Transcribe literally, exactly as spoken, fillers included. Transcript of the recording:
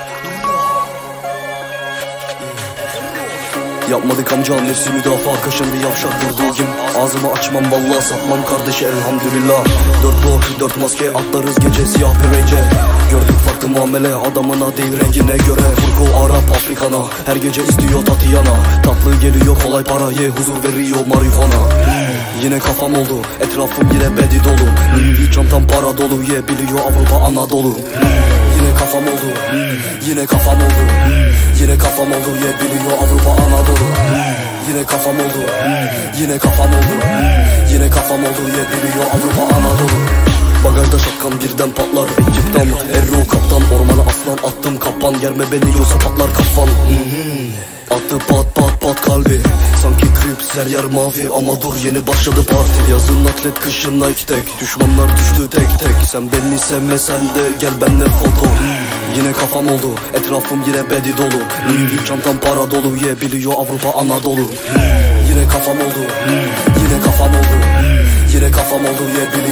Yapmadık amca nefsi müdafaa, kaşındı yavşak vurduğum. Ağzımı açmam vallahi satmam kardeşi elhamdülillah. Dört blok dört maske atlarız gece siyah bir renge. Gördük farklı muamele adamına değil rengine göre. Furko Arap Afrikana her gece istiyor Tatiana. Tatlı geliyor kolay para ye huzur veriyor marihuana. Yine kafam oldu etrafım yine bedi dolu. Louis çantam para dolu ye biliyor Avrupa Anadolu. Yine kafam oldu yine kafam oldu Yine kafam oldu ye biliyor Avrupa Anadolu. Yine kafam oldu yine kafam oldu Yine kafam oldu ye biliyor Avrupa Anadolu. Bagajda şapkan birden patlar ekipten. Erro kaptan ormana aslan attım kapan. Germe beni yoksa patlar kafan. Attı pat pat pat kalbi. Sanki Crips her yer mavi ama dur yeni başladı parti. Yazın atlet kışın Nike tek. Düşmanlar düştü tek tek. Sen beni sevmesen de gel benle foto. Yine kafam oldu etrafım yine bedi dolu. Louis çantam para dolu ye biliyor Avrupa Anadolu. Yine kafam oldu yine kafam oldu Yine kafam oldu ye biliyor